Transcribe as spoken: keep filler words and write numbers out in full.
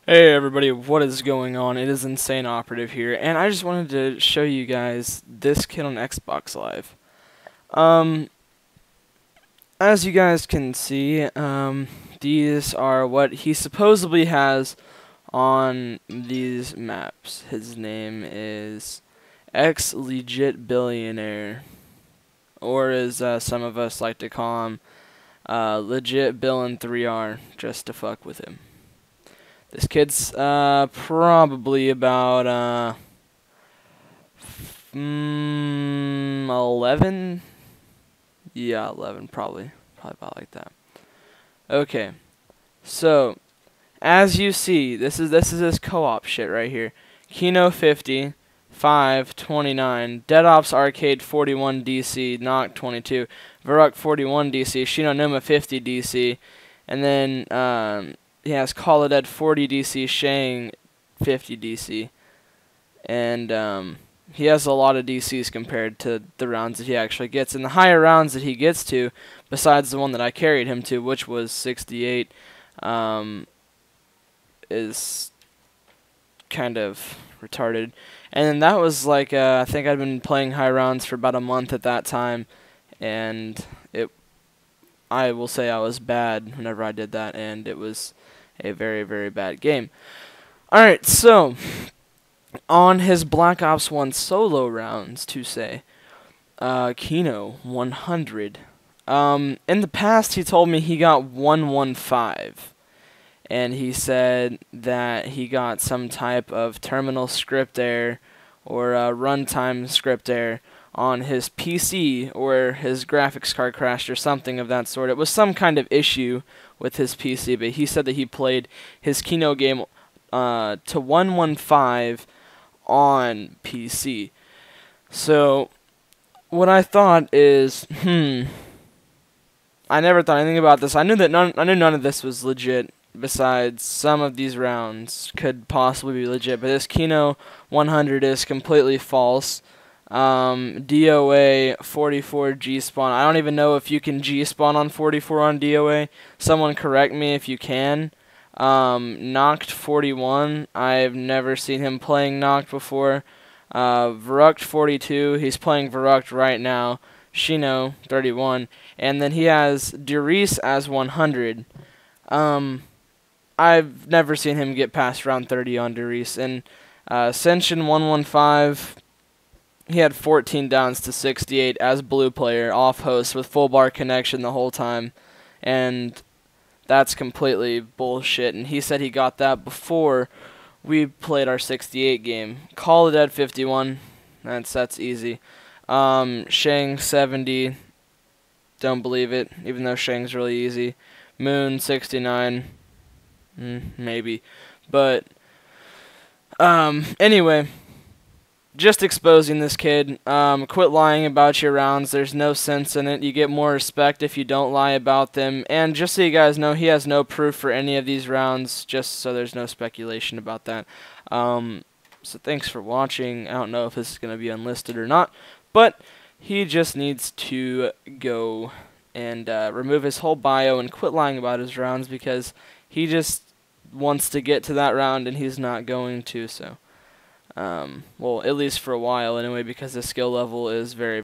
Hey everybody, what is going on? It is Insane Operative here, and I just wanted to show you guys this kid on Xbox Live. Um, as you guys can see, um, these are what he supposedly has on these maps. His name is X Legit Billionaire, or as uh, some of us like to call him, uh, Legit Bill and three R, just to fuck with him. This kid's uh, probably about uh, mm, eleven. Yeah, eleven, probably. Probably about like that. Okay, so as you see, this is this is this co-op shit right here. Kino fifty, five, twenty-nine, Dead Ops Arcade forty-one D C, Knock twenty-two, Varrock forty-one D C, Shinonoma fifty D C, and then um. he has Call of Dead forty D C, Shang fifty D C, and um, he has a lot of D Cs compared to the rounds that he actually gets. And the higher rounds that he gets to, besides the one that I carried him to, which was sixty-eight, um, is kind of retarded. And then that was like, uh, I think I'd been playing high rounds for about a month at that time, and it, I will say I was bad whenever I did that, and it was a very, very bad game. Alright, so, on his Black Ops one solo rounds, to say, uh, Kino one hundred. Um, in the past, he told me he got one fifteen, and he said that he got some type of terminal script error, or uh, runtime script error, on his P C, or his graphics card crashed or something of that sort. It was some kind of issue with his P C, but he said that he played his Kino game uh, to one fifteen on P C. So, what I thought is, hmm, I never thought anything about this. I knew that none, I knew none of this was legit. Besides, some of these rounds could possibly be legit, but this Kino one hundred is completely false. Um, D O A forty-four G spawn. I don't even know if you can G spawn on forty-four on D O A. Someone correct me if you can. Um, Knocked forty-one. I've never seen him playing Knocked before. Uh, Varrocked forty-two. He's playing Varrocked right now. Shino thirty-one. Der then he has Derice as one hundred. Um, I've never seen him get past round thirty on Derice. And uh, Ascension one fifteen. He had fourteen downs to sixty-eight as blue player, off host, with full bar connection the whole time. And that's completely bullshit. And he said he got that before we played our sixty-eight game. Call of Dead fifty-one. That's, that's easy. Um, Shang seventy. Don't believe it, even though Shang's really easy. Moon sixty-nine. Mm, maybe. But, um, anyway. Just exposing this kid. Um, quit lying about your rounds. There's no sense in it. You get more respect if you don't lie about them. And just so you guys know, he has no proof for any of these rounds, just so there's no speculation about that. Um, so thanks for watching. I don't know if this is going to be unlisted or not, but he just needs to go and uh, remove his whole bio and quit lying about his rounds, because he just wants to get to that round and he's not going to, so... Um, well, at least for a while anyway, because the skill level is very